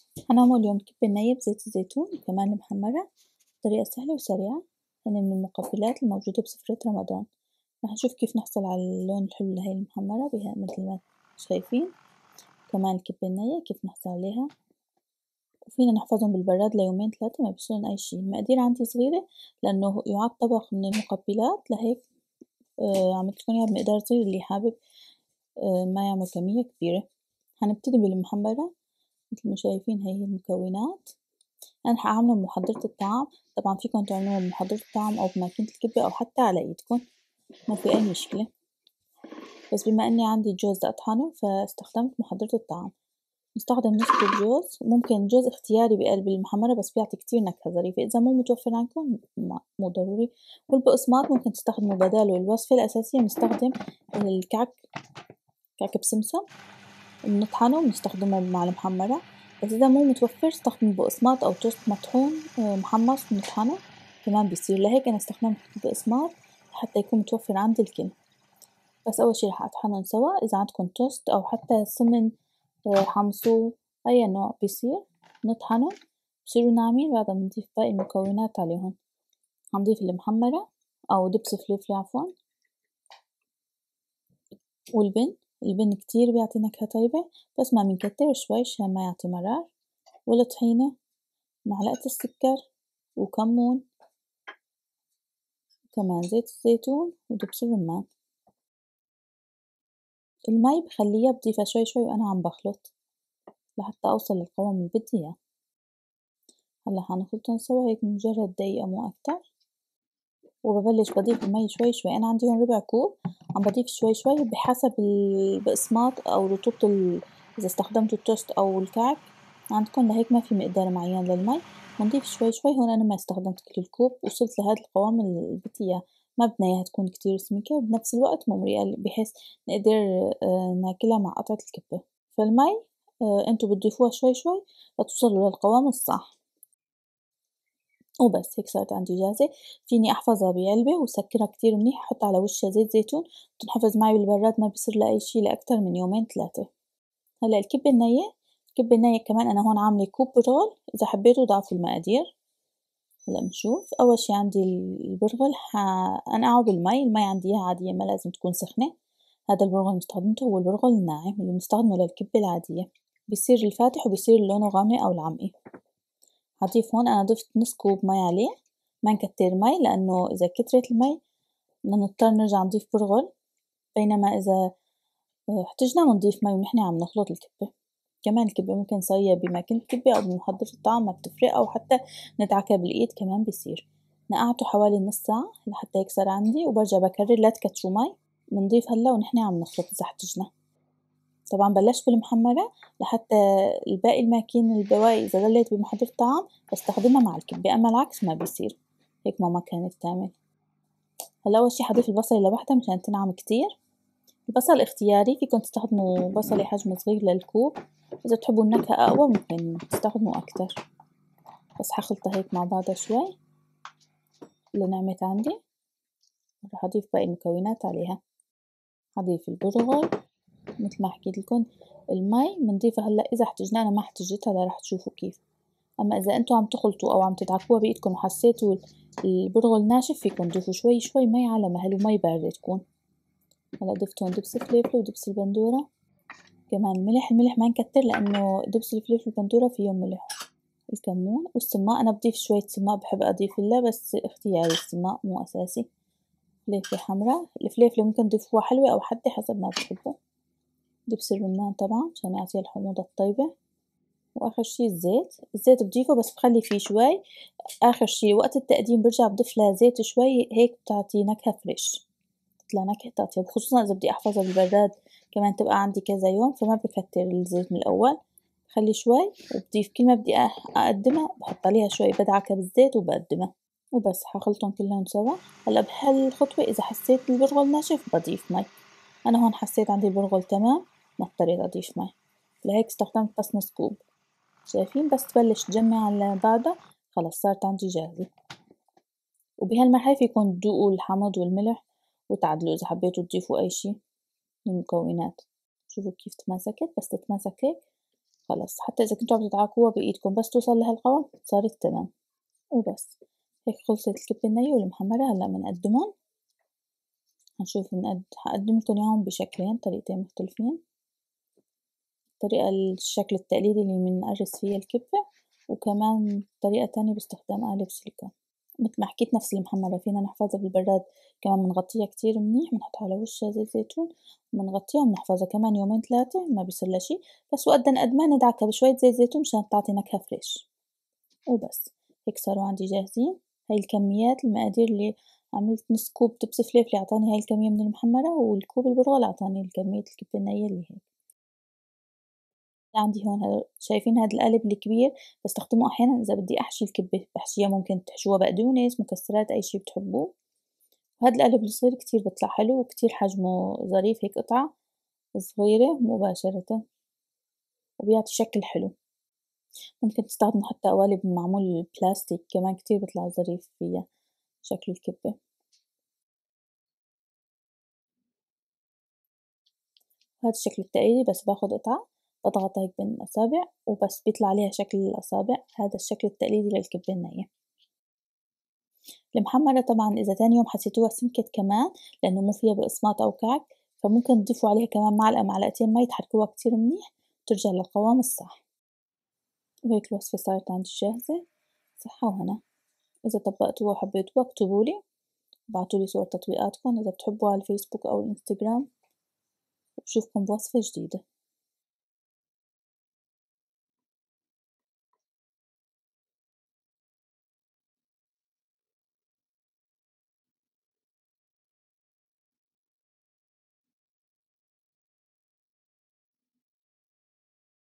هنعمل اليوم كبة نية بزيت الزيتون وكمان المحمرة بطريقة سهلة وسريعة. هن من المقبلات الموجودة بسفرة رمضان. رح نشوف كيف نحصل على اللون الحلو لهي المحمرة بها مثل ما شايفين. كمان الكبة النية كيف نحصل عليها، وفينا نحفظهم بالبراد ليومين ثلاثة ما بيصيرن أي شي. المقادير عندي صغيرة لأنه يعد طبق من المقبلات، لهيك عملت لكم إياها بمقدار صغير اللي حابب ما يعمل كمية كبيرة. هنبتدي بالمحمرة. مثل ما شايفين هي المكونات. أنا حأعمله بمحضرة الطعام، طبعا فيكن تعملوه بمحضرة الطعام أو بماكينة الكبة أو حتى على إيدكن، ما في أي مشكلة. بس بما إني عندي جوز أطحنه فاستخدمت محضرة الطعام. نستخدم نص كوب جوز، ممكن جوز اختياري بقلب المحمرة بس بيعطي كتير نكهة ظريفة. إذا مو متوفر عندكم مو ضروري. والبقسماط ممكن تستخدموا بداله. الوصفة الأساسية بنستخدم الكعك، كعك بسمسم بنطحنه بنستخدمه مع المحمرة. بس إذا مو متوفر استخدموا بقسماط أو توست مطحون محمص بنطحنه كمان بيصير. لهيك أنا استخدمت بقسماط حتى يكون متوفر عند الكل. بس أول شي رح أطحنهم سوا. إذا عندكم توست أو حتى سمن حمصوه أي نوع بيصير نطحنه بصيروا ناعمين. بعدها بنضيف باقي المكونات عليهم. هنضيف المحمرة أو دبس فلفل عفوا، البن كتير بيعطي نكهة طيبة بس ما بنكتر، شوي عشان ما يعطي مرار. والطحينة، معلقة السكر وكمون، كمان زيت الزيتون ودبس الرمان. المي بخليها بضيفها شوي شوي وأنا عم بخلط لحتى أوصل للقوام اللي بدي إياه. هلا حنخلطهم سوا هيك مجرد دقيقة مو أكتر. وببلش بضيف المي شوي شوي. أنا عندي هون ربع كوب، عم بضيف شوي شوي بحسب البقسماط أو رطوبة إذا استخدمتوا التوست أو الكعك عندكم. لهيك ما في مقدار معين للمي، بنضيف شوي شوي. هون أنا ما استخدمت كل الكوب، وصلت لهذا القوام اللي بدي إياه. ما بدنا إياها تكون كتير سميكة وبنفس الوقت ممرقة بحيث نقدر ناكلها مع قطعة الكبة. فالمي انتو بتضيفوها شوي شوي لتوصلوا للقوام الصح. وبس هيك صارت عندي جاهزة. فيني أحفظها بعلبة وسكرها كتير منيح، أحط على وشها زيت زيتون، بتنحفظ معي بالبراد ما بيصير لها أي شي لأكتر من يومين ثلاثة. هلا الكبة النية، الكبة النية كمان أنا هون عاملة كوب برغل، إذا حبيتوا ضعفوا المقادير. هلا بنشوف. أول شي عندي البرغل حنقعه بالمي. المي عندي إياها عادية ما لازم تكون سخنة. هذا البرغل اللي استخدمته هو البرغل الناعم اللي بنستخدمه للكبة العادية، بيصير الفاتح وبيصير لونه غامق أو العمقي. هضيف هون أنا ضفت نص كوب مي عليه، ما نكتر مي لأنه إذا كترت المي بدنا نضطر نرجع نضيف برغل. بينما إذا احتجنا بنضيف مي ونحن عم نخلط الكبة. كمان الكبة ممكن نسويها بماكينة الكبة أو بمحضرة الطعام ما بتفرق، أو حتى ندعكها بالإيد كمان بيصير. نقعته حوالي نص ساعة لحتى يكسر عندي، وبرجع بكرر لا تكتروا مي. بنضيف هلا ونحن عم نخلط إذا احتجنا. طبعا بلشت بالمحمرة لحتى الباقي الماكين البواقي إذا ضليت بمحضرة الطعام بستخدمها مع الكبة، أما العكس ما بيصير. هيك ماما كانت تعمل. هلا أول شي حضيف البصلة لوحدها مشان تنعم كتير. البصل اختياري، فيكن تستخدموا بصلة حجم صغير للكوب، إذا بتحبوا النكهة أقوى ممكن تستخدموا أكتر. بس حخلطها هيك مع بعضها شوي لنعمت عندي. راح أضيف باقي المكونات عليها. حضيف البرغل مثل ما حكيت لكم. المي بنضيفها هلا إذا احتجنا، أنا ما احتجت هلا راح تشوفوا كيف. أما إذا أنتوا عم تخلطوا أو عم تدعكوها بإيدكم وحسيتوا البرغل ناشف فيكن تضيفوا شوي شوي مي على مهل، ومي باردة تكون. هلا ضفت هون دبس الفلفل ودبس البندورة، كمان الملح ما نكتر لأنه دبس الفلفل والبندورة فيهم ملح. الكمون والسماق، أنا بضيف شوية سماق بحب أضيف له بس اختياري، السماق مو أساسي. فلفلة حمراء، الفلفلة ممكن تضيفوها حلوة أو حادة حسب ما بتحبوا. دبس الرمان طبعا عشان يعطيها الحموضة الطيبة. وآخر شي الزيت بضيفه بس بخلي فيه شوي. آخر شي وقت التقديم برجع بضيف لها زيت شوي، هيك بتعطي نكهة فريش، تطلع نكهة أطيب. خصوصا إذا بدي أحفظها بالبراد كمان تبقى عندي كذا يوم، فما بكتر الزيت من الأول، بخلي شوي وبضيف كل ما بدي أقدمها بحط عليها شوي بدعكها بالزيت وبقدمها. وبس حخلطهم كلهم سوا. هلا بهالخطوة إذا حسيت البرغل ناشف بضيف مي. أنا هون حسيت عندي البرغل تمام ما اضطريت أضيف مي، لهيك استخدمت بس نص كوب. شايفين بس تبلش تجمع على بعضها خلص صارت عندي جاهزة. وبهالمرحلة فيكن تذوقوا الحمض والملح وتعدلوا إذا حبيتوا تضيفوا أي شي من المكونات. شوفوا كيف تماسكت، بس تتماسك هيك خلص حتى إذا كنتوا عم تدعكوها بإيدكم بس توصل لهالقوام صارت تمام، وبس هيك خلصت الكبة النية والمحمرة. هلأ بنقدّمن، هنشوف حاقدّملكن إياهم بشكلين طريقتين مختلفين، الشكل التقليدي اللي بنقرص فيه الكبة، وكمان طريقة تانية باستخدام قالب سيليكون. متل ما حكيت نفس المحمرة فينا نحفظها بالبراد كمان بنغطيها كتير منيح، بنحط على وشها زيت زيتون وبنغطيها وبنحفظها كمان يومين 3 ما بيصيرلها شي، بس وقت بدنا نقدمها ندعكها بشوية زيت زيتون مشان تعطي نكهة فريش، وبس هيك صاروا عندي جاهزين. هاي الكميات المقادير اللي عملت نص كوب دبس فليفلي عطاني هاي الكمية من المحمرة، والكوب البرغل عطاني كمية الكبة النية اللي هيك. عندي هون شايفين هاد القالب الكبير باستخدمه أحيانًا إذا بدي أحشي الكبة، باحشيها ممكن تحشوها بقدونس، مكسرات، أي شي بتحبوه. وهاد القالب الصغير كتير بيطلع حلو وكتير حجمه ظريف، هيك قطعة صغيرة مباشرةً وبيعطي شكل حلو. ممكن تستخدموا حتى قوالب معمول بلاستيك كمان كتير بيطلع ظريف فيها شكل الكبة. وهاد الشكل التقليدي بس باخد قطعة باضغطها هيك بين الأصابع وبس بيطلع عليها شكل الأصابع، هذا الشكل التقليدي للكبة النية. المحمرة طبعًا إذا تاني يوم حسيتوها سمكت كمان لإنه مو فيها بقسماط أو كعك، فممكن تضيفوا عليها كمان معلقة معلقتين مي تحركوها كتير منيح وترجع للقوام الصح. وهيك الوصفة صارت عندي جاهزة، صحة وهنا. إذا طبقتوها وحبيتوها اكتبولي وابعتولي صور تطبيقاتكن إذا بتحبوها على الفيسبوك أو الإنستجرام، وبشوفكن بوصفة جديدة.